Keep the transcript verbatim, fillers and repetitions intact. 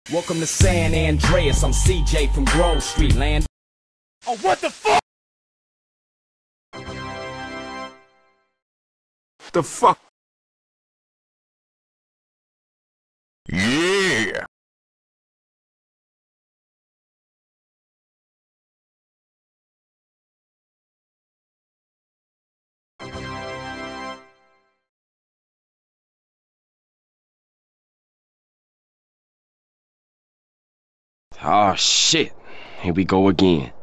Welcome to San Andreas, I'm C J from Grove Street, land. Oh, what the fuck? The fuck? Yeah! Oh shit, here we go again.